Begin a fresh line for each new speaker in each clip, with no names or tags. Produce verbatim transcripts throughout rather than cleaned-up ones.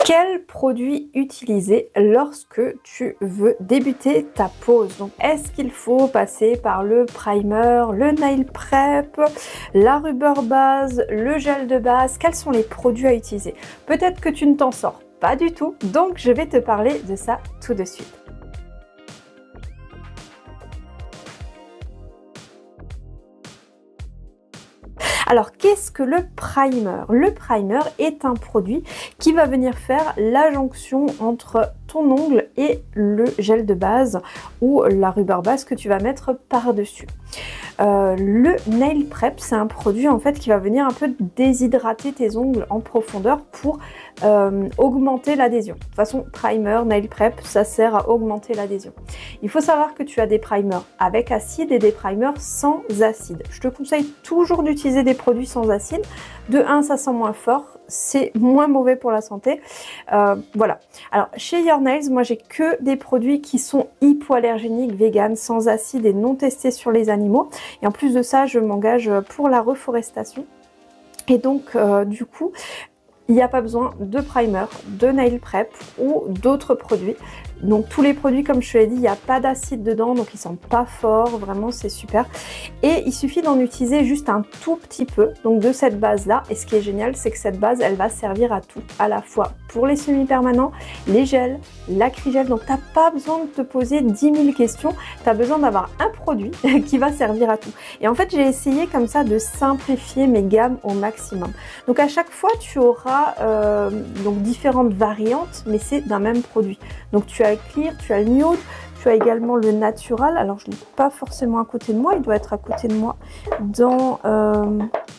Quel produit utiliser lorsque tu veux débuter ta pose? Donc, est-ce qu'il faut passer par le primer, le nail prep, la rubber base, le gel de base? Quels sont les produits à utiliser? Peut-être que tu ne t'en sors pas du tout, donc je vais te parler de ça tout de suite. Alors, qu'est-ce que le primer? Le primer est un produit qui va venir faire la jonction entre ton ongle et le gel de base ou la rubber base que tu vas mettre par-dessus. Euh, le nail prep, c'est un produit en fait qui va venir un peu déshydrater tes ongles en profondeur pour euh, augmenter l'adhésion. De toute façon, primer, nail prep, ça sert à augmenter l'adhésion. Il faut savoir que tu as des primers avec acide et des primers sans acide. Je te conseille toujours d'utiliser des produits sans acide. De un, ça sent moins fort, c'est moins mauvais pour la santé. Euh, voilà. Alors, chez Your Nails, moi, j'ai que des produits qui sont hypoallergéniques, vegan, sans acide et non testés sur les animaux. Et en plus de ça, je m'engage pour la reforestation. Et donc, euh, du coup, il n'y a pas besoin de primer, de nail prep ou d'autres produits. Donc tous les produits, comme je te l'ai dit, il n'y a pas d'acide dedans, donc ils ne sont pas forts, vraiment c'est super. Et il suffit d'en utiliser juste un tout petit peu, donc de cette base-là. Et ce qui est génial, c'est que cette base, elle va servir à tout, à la fois pour les semi-permanents, les gels, l'acrygel. Donc tu n'as pas besoin de te poser dix mille questions, tu as besoin d'avoir un produit qui va servir à tout. Et en fait, j'ai essayé comme ça de simplifier mes gammes au maximum. Donc à chaque fois, tu auras euh, donc différentes variantes, mais c'est d'un même produit. Donc tu as le clear, tu as le nude, tu as également le natural. Alors je ne l'ai pas forcément à côté de moi, il doit être à côté de moi dans, euh,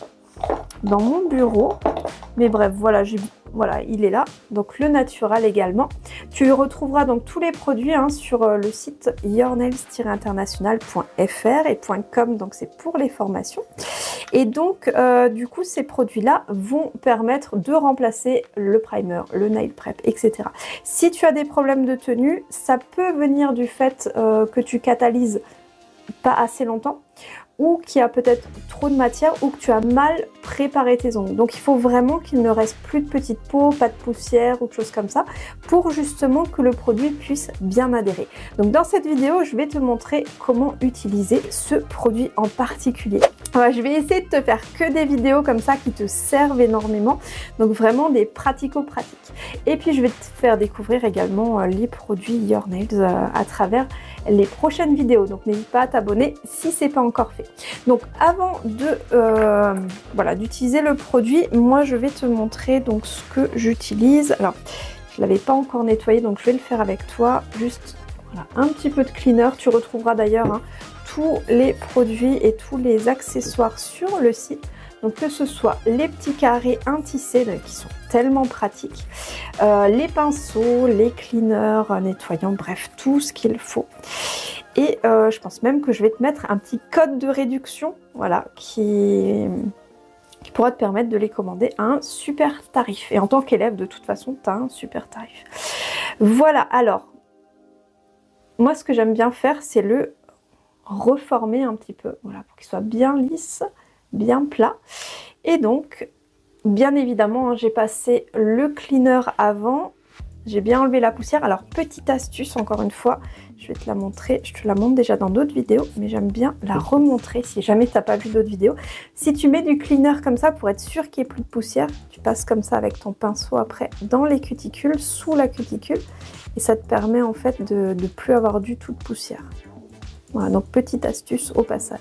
dans mon bureau. Mais bref, voilà, j'ai, voilà, il est là. Donc le natural également. Tu retrouveras donc tous les produits hein, sur euh, le site your nails tiret international point f r et .com, donc c'est pour les formations. Et donc, euh, du coup, ces produits-là vont permettre de remplacer le primer, le nail prep, et cetera. Si tu as des problèmes de tenue, ça peut venir du fait euh, que tu catalyses pas assez longtemps ou qu'il y a peut-être trop de matière ou que tu as mal préparé tes ongles. Donc il faut vraiment qu'il ne reste plus de petites peaux, pas de poussière ou de choses comme ça pour justement que le produit puisse bien adhérer. Donc dans cette vidéo, je vais te montrer comment utiliser ce produit en particulier. Ouais, je vais essayer de te faire que des vidéos comme ça qui te servent énormément, donc vraiment des pratico-pratiques. Et puis je vais te faire découvrir également euh, les produits Your Nails euh, à travers les prochaines vidéos. Donc n'hésite pas à t'abonner si c'est pas encore fait. Donc avant de euh, voilà d'utiliser le produit, moi je vais te montrer donc ce que j'utilise. Alors je l'avais pas encore nettoyé, donc je vais le faire avec toi. Juste voilà, un petit peu de cleaner. Tu retrouveras d'ailleurs hein, tous les produits et tous les accessoires sur le site. Donc que ce soit les petits carrés intissés qui sont tellement pratiques, euh, les pinceaux, les cleaners, euh, nettoyants, bref, tout ce qu'il faut. Et euh, je pense même que je vais te mettre un petit code de réduction, voilà, qui, qui pourra te permettre de les commander à un super tarif. Et en tant qu'élève, de toute façon, tu as un super tarif. Voilà, alors, moi ce que j'aime bien faire, c'est le reformer un petit peu, voilà, pour qu'il soit bien lisse, bien plat. Et donc, bien évidemment, hein, j'ai passé le cleaner avant, j'ai bien enlevé la poussière. Alors, petite astuce, encore une fois, je vais te la montrer, je te la montre déjà dans d'autres vidéos, mais j'aime bien la remontrer si jamais tu n'as pas vu d'autres vidéos. Si tu mets du cleaner comme ça, pour être sûr qu'il n'y ait plus de poussière, tu passes comme ça avec ton pinceau après dans les cuticules, sous la cuticule, et ça te permet en fait de ne plus avoir du tout de poussière. Voilà, donc petite astuce au passage.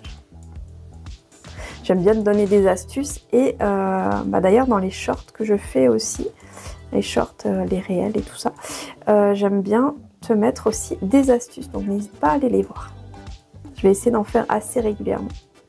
J'aime bien te donner des astuces et euh, bah d'ailleurs dans les shorts que je fais aussi, les shorts, euh, les réels et tout ça, euh, j'aime bien te mettre aussi des astuces, donc n'hésite pas à aller les voir. Je vais essayer d'en faire assez régulièrement.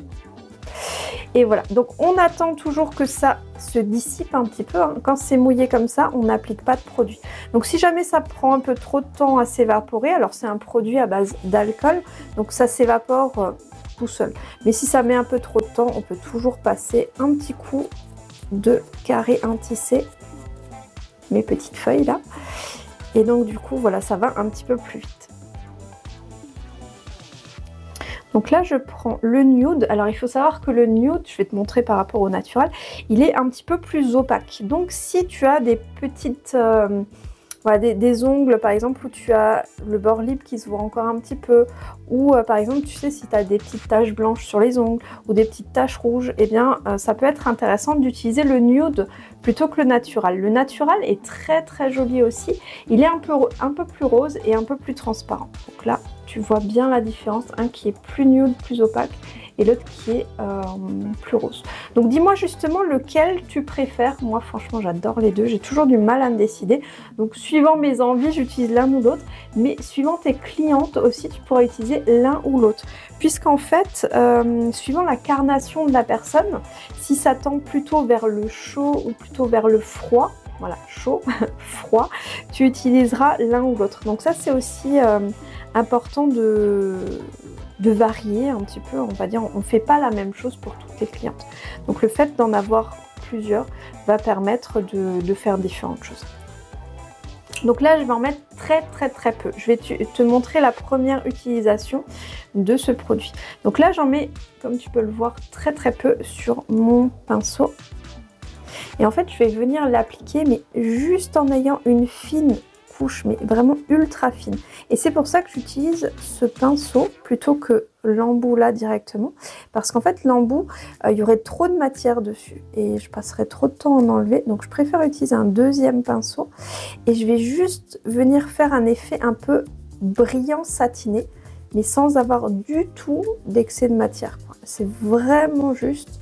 Et voilà, donc on attend toujours que ça se dissipe un petit peu. Hein. Quand c'est mouillé comme ça, on n'applique pas de produit. Donc si jamais ça prend un peu trop de temps à s'évaporer, alors c'est un produit à base d'alcool, donc ça s'évapore euh, tout seul. Mais si ça met un peu trop de temps, on peut toujours passer un petit coup de carré intissé, mes petites feuilles là. Et donc du coup, voilà, ça va un petit peu plus vite. Donc là, je prends le nude. Alors, il faut savoir que le nude, je vais te montrer par rapport au naturel, il est un petit peu plus opaque. Donc, si tu as des petites... Euh, voilà, des, des ongles, par exemple, où tu as le bord libre qui se voit encore un petit peu, ou euh, par exemple, tu sais, si tu as des petites taches blanches sur les ongles, ou des petites taches rouges, eh bien, euh, ça peut être intéressant d'utiliser le nude plutôt que le natural. Le natural est très très joli aussi. Il est un peu, un peu plus rose et un peu plus transparent. Donc là, tu vois bien la différence, un qui est plus nude, plus opaque, et l'autre qui est euh, plus rose. Donc dis-moi justement lequel tu préfères. Moi franchement j'adore les deux, j'ai toujours du mal à me décider. Donc suivant mes envies j'utilise l'un ou l'autre, mais suivant tes clientes aussi tu pourras utiliser l'un ou l'autre. Puisqu'en fait, euh, suivant la carnation de la personne, si ça tend plutôt vers le chaud ou plutôt vers le froid, voilà, chaud, froid, tu utiliseras l'un ou l'autre. Donc ça c'est aussi euh, important de... de varier un petit peu, on va dire, on ne fait pas la même chose pour toutes les clientes. Donc le fait d'en avoir plusieurs va permettre de, de faire différentes choses. Donc là, je vais en mettre très très très peu. Je vais te, te montrer la première utilisation de ce produit. Donc là, j'en mets, comme tu peux le voir, très très peu sur mon pinceau. Et en fait, je vais venir l'appliquer, mais juste en ayant une fine couche, mais vraiment ultra fine. Et c'est pour ça que j'utilise ce pinceau plutôt que l'embout là directement, parce qu'en fait l'embout, euh, il y aurait trop de matière dessus et je passerais trop de temps à en enlever. Donc je préfère utiliser un deuxième pinceau et je vais juste venir faire un effet un peu brillant satiné, mais sans avoir du tout d'excès de matière. C'est vraiment juste,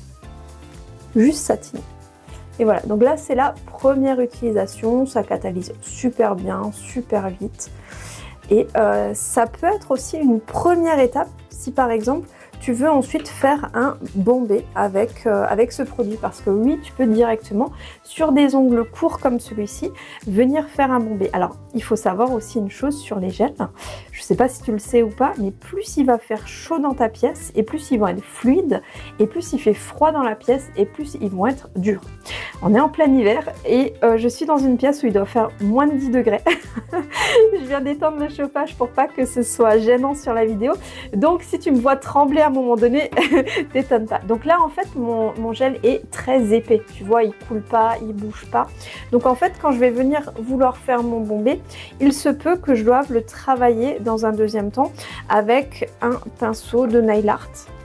juste satiné. Et voilà, donc là c'est la première utilisation, ça catalyse super bien, super vite. Et euh, ça peut être aussi une première étape si par exemple tu veux ensuite faire un bombé avec, euh, avec ce produit. Parce que oui, tu peux directement, sur des ongles courts comme celui-ci, venir faire un bombé. Alors, il faut savoir aussi une chose sur les gels. Je ne sais pas si tu le sais ou pas, mais plus il va faire chaud dans ta pièce, et plus ils vont être fluides, et plus il fait froid dans la pièce, et plus ils vont être durs. On est en plein hiver, et euh, je suis dans une pièce où il doit faire moins de dix degrés. Je viens d'étendre le chauffage pour pas que ce soit gênant sur la vidéo. Donc, si tu me vois trembler à un moment donné, t'étonne pas. Donc là en fait mon, mon gel est très épais, tu vois, il coule pas, il bouge pas. Donc en fait quand je vais venir vouloir faire mon bombé, il se peut que je doive le travailler dans un deuxième temps avec un pinceau de nail art.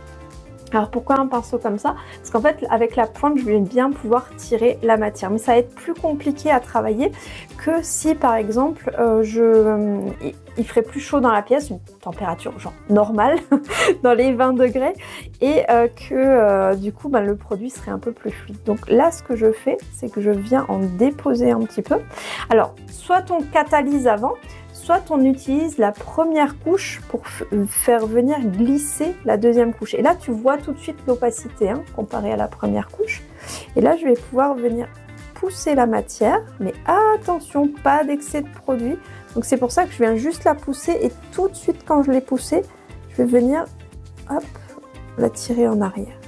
Alors pourquoi un pinceau comme ça? Parce qu'en fait avec la pointe je vais bien pouvoir tirer la matière, mais ça va être plus compliqué à travailler que si par exemple euh, je, euh, il ferait plus chaud dans la pièce, une température genre normale dans les vingt degrés, et euh, que euh, du coup bah, le produit serait un peu plus fluide. Donc là ce que je fais c'est que je viens en déposer un petit peu. Alors soit on catalyse avant, soit on utilise la première couche pour faire venir glisser la deuxième couche. Et là, tu vois tout de suite l'opacité hein, comparée à la première couche. Et là, je vais pouvoir venir pousser la matière, mais attention, pas d'excès de produit. Donc c'est pour ça que je viens juste la pousser et tout de suite, quand je l'ai poussée, je vais venir hop, la tirer en arrière.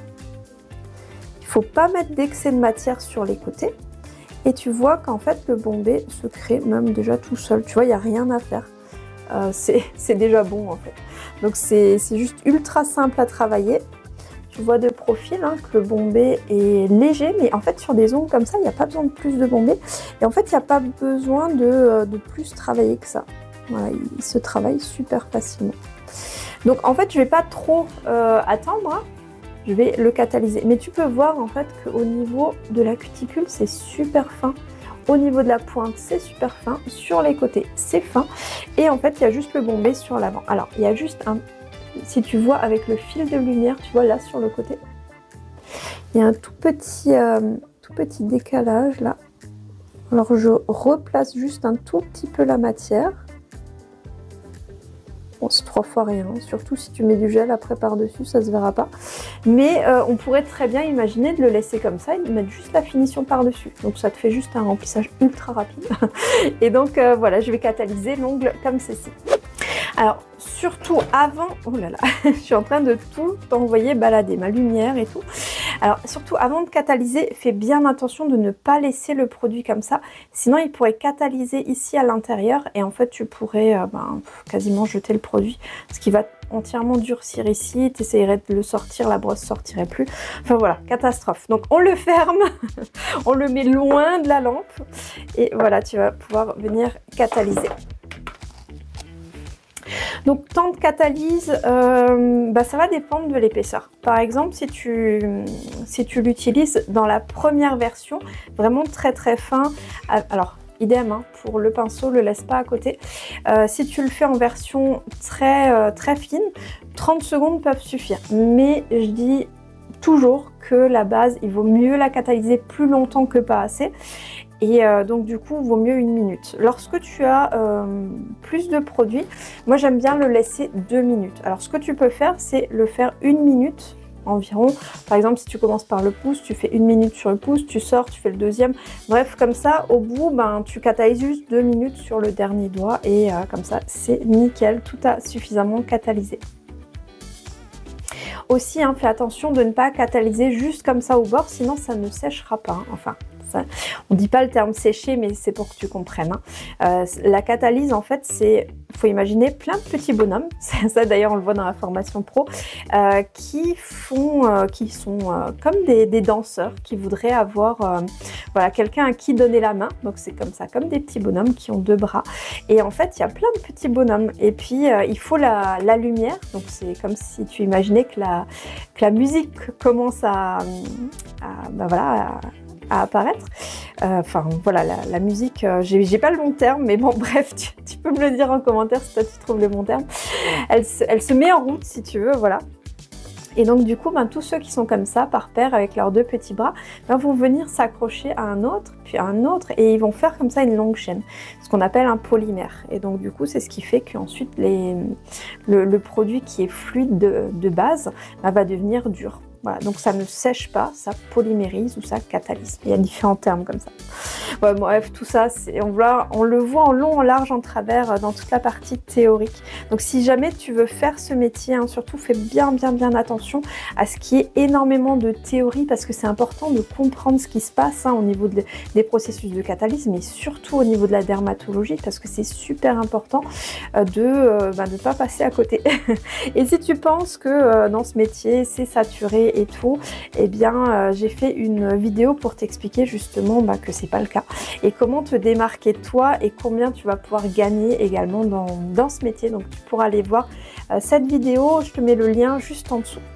Il ne faut pas mettre d'excès de matière sur les côtés. Et tu vois qu'en fait le bombé se crée même déjà tout seul. Tu vois, il n'y a rien à faire. Euh, c'est déjà bon en fait. Donc c'est juste ultra simple à travailler. Tu vois de profil hein, que le bombé est léger. Mais en fait sur des ongles comme ça, il n'y a pas besoin de plus de bombé. Et en fait, il n'y a pas besoin de, de plus travailler que ça. Voilà, il se travaille super facilement. Donc en fait, je ne vais pas trop euh, attendre. Hein. Je vais le catalyser. Mais tu peux voir en fait qu'au niveau de la cuticule, c'est super fin. Au niveau de la pointe, c'est super fin. Sur les côtés, c'est fin. Et en fait, il y a juste le bombé sur l'avant. Alors, il y a juste un... Si tu vois avec le fil de lumière, tu vois là sur le côté, il y a un tout petit, euh, tout petit décalage là. Alors, je replace juste un tout petit peu la matière. Bon, c'est trois fois rien, surtout si tu mets du gel après par-dessus, ça se verra pas. Mais euh, on pourrait très bien imaginer de le laisser comme ça et de mettre juste la finition par-dessus. Donc ça te fait juste un remplissage ultra rapide. Et donc euh, voilà, je vais catalyser l'ongle comme ceci. Alors surtout avant, oh là là, je suis en train de tout envoyer balader, ma lumière et tout. Alors surtout avant de catalyser, fais bien attention de ne pas laisser le produit comme ça, sinon il pourrait catalyser ici à l'intérieur et en fait tu pourrais euh, ben, quasiment jeter le produit, ce qui va entièrement durcir ici, tu essayerais de le sortir, la brosse sortirait plus, enfin voilà, catastrophe. Donc on le ferme, on le met loin de la lampe et voilà, tu vas pouvoir venir catalyser. Donc temps de catalyse, euh, bah, ça va dépendre de l'épaisseur. Par exemple, si tu, si tu l'utilises dans la première version, vraiment très très fin, alors idem hein, pour le pinceau, le laisse pas à côté. Euh, si tu le fais en version très, euh, très fine, trente secondes peuvent suffire. Mais je dis toujours que la base, il vaut mieux la catalyser plus longtemps que pas assez. Et euh, donc du coup, il vaut mieux une minute. Lorsque tu as euh, plus de produits, moi j'aime bien le laisser deux minutes. Alors ce que tu peux faire, c'est le faire une minute environ. Par exemple, si tu commences par le pouce, tu fais une minute sur le pouce, tu sors, tu fais le deuxième. Bref, comme ça, au bout, ben, tu catalyses juste deux minutes sur le dernier doigt et euh, comme ça, c'est nickel. Tout a suffisamment catalysé. Aussi, hein, fais attention de ne pas catalyser juste comme ça au bord, sinon ça ne séchera pas. Hein. Enfin, ça, on ne dit pas le terme sécher, mais c'est pour que tu comprennes. Hein. Euh, la catalyse, en fait, c'est, faut imaginer plein de petits bonhommes. Ça, d'ailleurs, on le voit dans la formation pro, euh, qui font, euh, qui sont euh, comme des, des danseurs, qui voudraient avoir, euh, voilà, quelqu'un à qui donner la main. Donc c'est comme ça, comme des petits bonhommes qui ont deux bras. Et en fait, il y a plein de petits bonhommes. Et puis, euh, il faut la, la lumière. Donc c'est comme si tu imaginais que la, que la musique commence à, à ben voilà. À, à apparaître. Euh, enfin voilà, la, la musique, euh, j'ai pas le bon terme, mais bon bref, tu, tu peux me le dire en commentaire si toi tu trouves le bon terme. Elle se, elle se met en route si tu veux, voilà. Et donc du coup, ben, tous ceux qui sont comme ça, par paire, avec leurs deux petits bras, ben, vont venir s'accrocher à un autre, puis à un autre, et ils vont faire comme ça une longue chaîne, ce qu'on appelle un polymère. Et donc du coup, c'est ce qui fait qu'ensuite, les, le, le produit qui est fluide de, de base ben, va devenir dur. Voilà, donc ça ne sèche pas, ça polymérise ou ça catalyse. Il y a différents termes comme ça. Ouais, bref, tout ça, on, on le voit en long, en large, en travers dans toute la partie théorique. Donc si jamais tu veux faire ce métier, hein, surtout fais bien, bien, bien attention à ce qui est énormément de théorie parce que c'est important de comprendre ce qui se passe hein, au niveau de, des processus de catalyse, mais surtout au niveau de la dermatologie parce que c'est super important euh, de ne euh, bah, pas passer à côté. Et si tu penses que euh, dans ce métier, c'est saturé, et tout, eh bien euh, j'ai fait une vidéo pour t'expliquer justement bah, que c'est pas le cas et comment te démarquer toi et combien tu vas pouvoir gagner également dans, dans ce métier. Donc tu pourras aller voir euh, cette vidéo, je te mets le lien juste en dessous.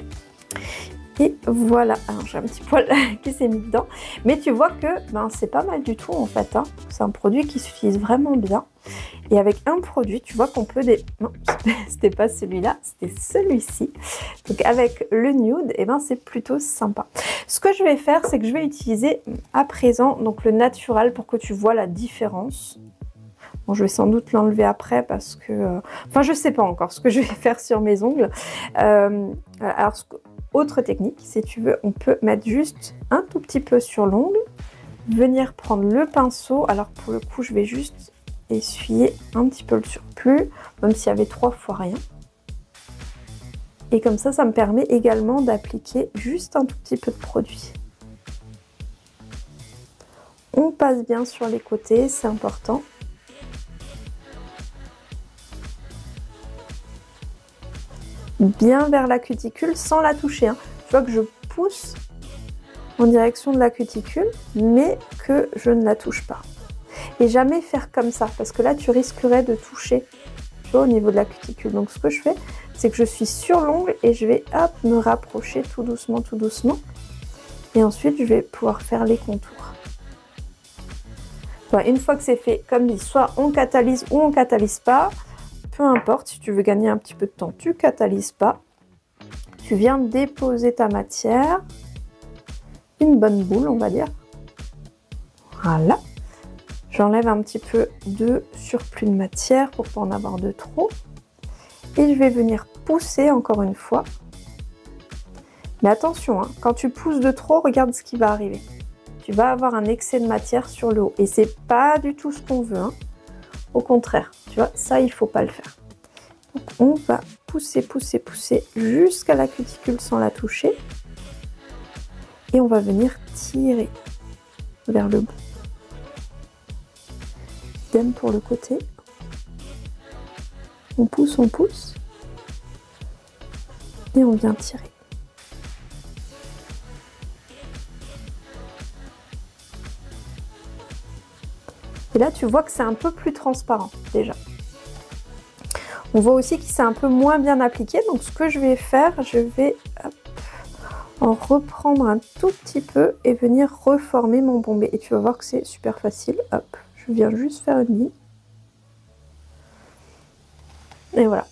Et voilà, alors j'ai un petit poil qui s'est mis dedans, mais tu vois que ben, c'est pas mal du tout en fait, hein. C'est un produit qui s'utilise vraiment bien. Et avec un produit, tu vois qu'on peut... Des... Non, c'était pas celui-là, c'était celui-ci. Donc avec le nude, eh ben, c'est plutôt sympa. Ce que je vais faire, c'est que je vais utiliser à présent donc le natural pour que tu vois la différence. Bon, je vais sans doute l'enlever après parce que... Euh... Enfin, je sais pas encore ce que je vais faire sur mes ongles. Euh... Alors, ce... autre technique, si tu veux, on peut mettre juste un tout petit peu sur l'ongle, venir prendre le pinceau. Alors pour le coup, je vais juste essuyer un petit peu le surplus, même s'il y avait trois fois rien. Et comme ça, ça me permet également d'appliquer juste un tout petit peu de produit. On passe bien sur les côtés, c'est important. Bien vers la cuticule sans la toucher. Hein. Tu vois que je pousse en direction de la cuticule, mais que je ne la touche pas. Et jamais faire comme ça, parce que là, tu risquerais de toucher, tu vois, au niveau de la cuticule. Donc, ce que je fais, c'est que je suis sur l'ongle et je vais, hop, me rapprocher tout doucement, tout doucement. Et ensuite, je vais pouvoir faire les contours. Bon, une fois que c'est fait, comme dit, soit on catalyse ou on catalyse pas, peu importe, si tu veux gagner un petit peu de temps, tu catalyses pas. Tu viens déposer ta matière, une bonne boule, on va dire. Voilà. J'enlève un petit peu de surplus de matière pour pas en avoir de trop. Et je vais venir pousser encore une fois. Mais attention, hein, quand tu pousses de trop, regarde ce qui va arriver. Tu vas avoir un excès de matière sur le haut. Et c'est pas du tout ce qu'on veut. Hein. Au contraire, tu vois, ça, il faut pas le faire. Donc, on va pousser, pousser, pousser jusqu'à la cuticule sans la toucher. et on va venir tirer vers le bout. Idem pour le côté. On pousse, on pousse et on vient tirer. Et là, tu vois que c'est un peu plus transparent déjà. On voit aussi que c'est un peu moins bien appliqué. Donc, ce que je vais faire, je vais hop, en reprendre un tout petit peu et venir reformer mon bombé. Et tu vas voir que c'est super facile. Hop, je viens juste faire une ligne. Et voilà.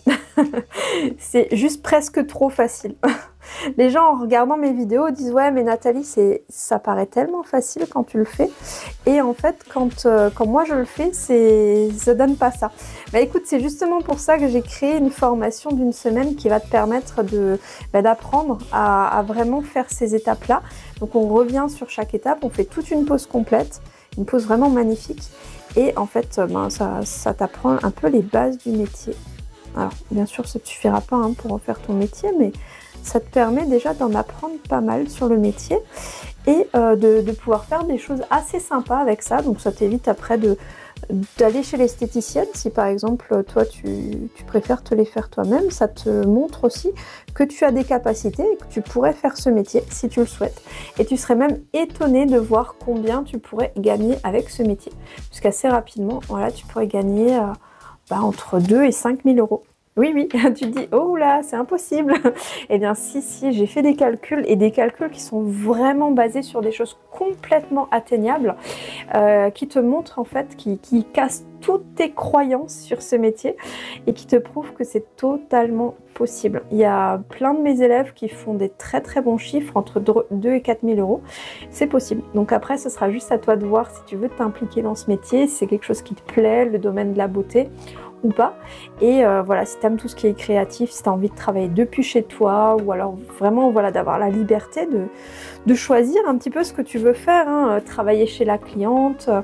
C'est juste presque trop facile. Les gens, en regardant mes vidéos, disent « Ouais, mais Nathalie, c'est, ça paraît tellement facile quand tu le fais. » Et en fait, quand, euh, quand moi je le fais, c'est, ça donne pas ça. Bah écoute, c'est justement pour ça que j'ai créé une formation d'une semaine qui va te permettre de, bah, d'apprendre à, à vraiment faire ces étapes-là. Donc on revient sur chaque étape, on fait toute une pause complète, une pause vraiment magnifique. Et en fait, ben, ça, ça t'apprend un peu les bases du métier. Alors, bien sûr, ça ne te suffira pas hein, pour en faire ton métier, mais ça te permet déjà d'en apprendre pas mal sur le métier et euh, de, de pouvoir faire des choses assez sympas avec ça. Donc, ça t'évite après de, d'aller chez l'esthéticienne. Si par exemple, toi, tu, tu préfères te les faire toi-même, ça te montre aussi que tu as des capacités et que tu pourrais faire ce métier si tu le souhaites. Et tu serais même étonné de voir combien tu pourrais gagner avec ce métier. Puisqu'assez rapidement, voilà, tu pourrais gagner euh, bah, entre deux et cinq mille euros. Oui, oui, tu te dis, oh là, c'est impossible. Eh bien, si, si, j'ai fait des calculs et des calculs qui sont vraiment basés sur des choses complètement atteignables, euh, qui te montrent en fait, qui, qui cassent toutes tes croyances sur ce métier et qui te prouvent que c'est totalement possible. Il y a plein de mes élèves qui font des très très bons chiffres entre deux et quatre mille euros. C'est possible. Donc après, ce sera juste à toi de voir si tu veux t'impliquer dans ce métier, si c'est quelque chose qui te plaît, le domaine de la beauté ou pas. Et euh, voilà, si tu aimes tout ce qui est créatif, si tu as envie de travailler depuis chez toi ou alors vraiment voilà, d'avoir la liberté de, de choisir un petit peu ce que tu veux faire, hein, travailler chez la cliente, euh,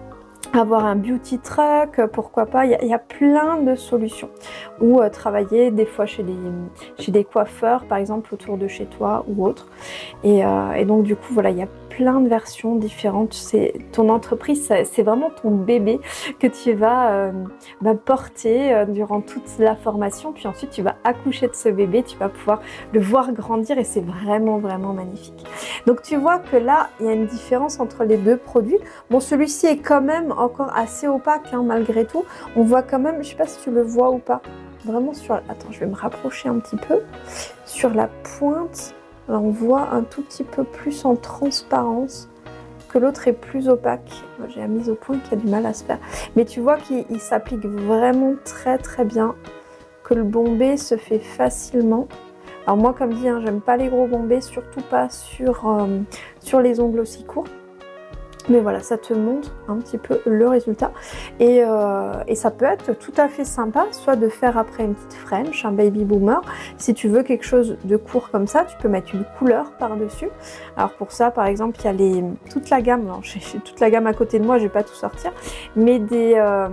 avoir un beauty truck, pourquoi pas, il y, a, il y a plein de solutions. Ou euh, travailler des fois chez des, chez des coiffeurs, par exemple autour de chez toi ou autre. Et, euh, et donc du coup, voilà, il y a plein de versions différentes. C'est ton entreprise, c'est vraiment ton bébé que tu vas euh, bah, porter euh, durant toute la formation. Puis ensuite, tu vas accoucher de ce bébé, tu vas pouvoir le voir grandir et c'est vraiment, vraiment magnifique. Donc tu vois que là, il y a une différence entre les deux produits. Bon, celui-ci est quand même encore assez opaque hein, malgré tout. On voit quand même, je sais pas si tu le vois ou pas, vraiment sur... Attends, je vais me rapprocher un petit peu. Sur la pointe, là, on voit un tout petit peu plus en transparence que l'autre est plus opaque. J'ai la mise au point qui a du mal à se faire. Mais tu vois qu'il s'applique vraiment très très bien, que le bombé se fait facilement. Alors moi, comme dit, hein, j'aime pas les gros bombés, surtout pas sur, euh, sur les ongles aussi courts. Mais voilà, ça te montre un petit peu le résultat. Et, euh, et ça peut être tout à fait sympa, soit de faire après une petite French, un baby boomer. Si tu veux quelque chose de court comme ça, tu peux mettre une couleur par-dessus. Alors pour ça, par exemple, il y a les, toute la gamme, j'ai toute la gamme à côté de moi, je vais pas tout sortir, mais des... Euh,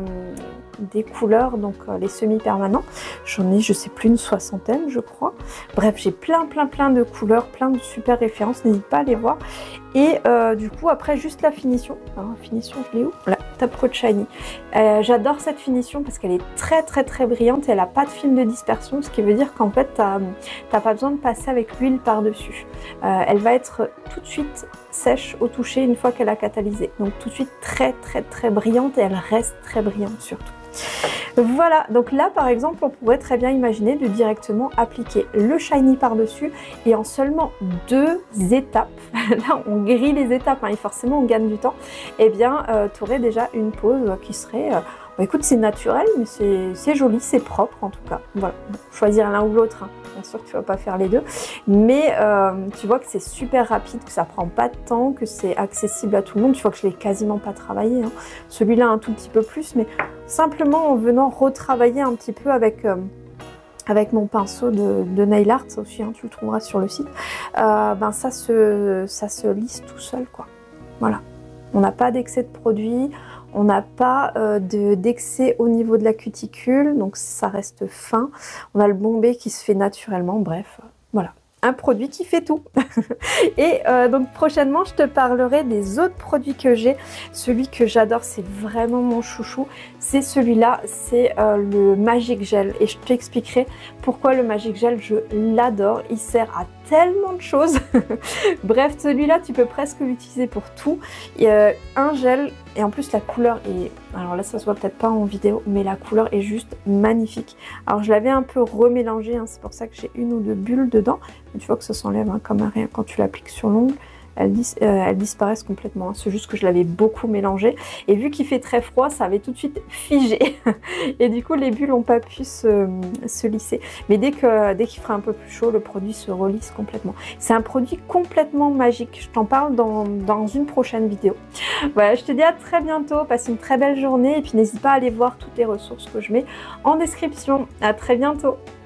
des couleurs, donc euh, les semi-permanents. J'en ai, je sais plus, une soixantaine, je crois. Bref, j'ai plein, plein, plein de couleurs, plein de super références. N'hésite pas à les voir. Et euh, du coup, après, juste la finition. Alors, la finition, je l'ai où? Voilà, Top Coat Shiny. Euh, J'adore cette finition parce qu'elle est très, très, très brillante. Et elle n'a pas de film de dispersion, ce qui veut dire qu'en fait, tu n'as pas besoin de passer avec l'huile par-dessus. Euh, elle va être tout de suite sèche au toucher une fois qu'elle a catalysé. Donc, tout de suite très, très, très brillante et elle reste très brillante surtout. Voilà, donc là par exemple on pourrait très bien imaginer de directement appliquer le shiny par dessus et en seulement deux étapes, là on grille les étapes hein, et forcément on gagne du temps, et eh bien euh, tu aurais déjà une pose qui serait, euh, bah, écoute c'est naturel mais c'est joli, c'est propre en tout cas, voilà, bon, choisir l'un ou l'autre, hein. Bien sûr que tu ne vas pas faire les deux, mais euh, tu vois que c'est super rapide, que ça prend pas de temps, que c'est accessible à tout le monde. Tu vois que je l'ai quasiment pas travaillé, hein. Celui-là un tout petit peu plus, mais simplement en venant retravailler un petit peu avec, euh, avec mon pinceau de, de nail art, ça aussi, hein, tu le trouveras sur le site, euh, ben ça se, ça se lisse tout seul, quoi. Voilà, on n'a pas d'excès de produit. On n'a pas euh, d'excès au niveau de la cuticule, donc ça reste fin. On a le bombé qui se fait naturellement, bref, euh, voilà. un produit qui fait tout. Et euh, donc prochainement, je te parlerai des autres produits que j'ai. Celui que j'adore, c'est vraiment mon chouchou. C'est celui-là, c'est euh, le Magic Gel. Et je t'expliquerai pourquoi le Magic Gel, je l'adore. Il sert à tellement de choses. Bref, celui-là, tu peux presque l'utiliser pour tout. Et, euh, un gel, et en plus la couleur est... Alors là, ça se voit peut-être pas en vidéo, mais la couleur est juste magnifique. Alors je l'avais un peu remélangé, hein, c'est pour ça que j'ai une ou deux bulles dedans. Mais tu vois que ça s'enlève hein, comme rien quand tu l'appliques sur l'ongle. Elles, dis euh, elles disparaissent complètement. Hein. C'est juste que je l'avais beaucoup mélangé. Et vu qu'il fait très froid, ça avait tout de suite figé. Et du coup, les bulles n'ont pas pu se, se lisser. Mais dès que dès qu'il fera un peu plus chaud, le produit se relisse complètement. C'est un produit complètement magique. Je t'en parle dans, dans une prochaine vidéo. Voilà, je te dis à très bientôt. Passe une très belle journée. Et puis n'hésite pas à aller voir toutes les ressources que je mets en description. À très bientôt.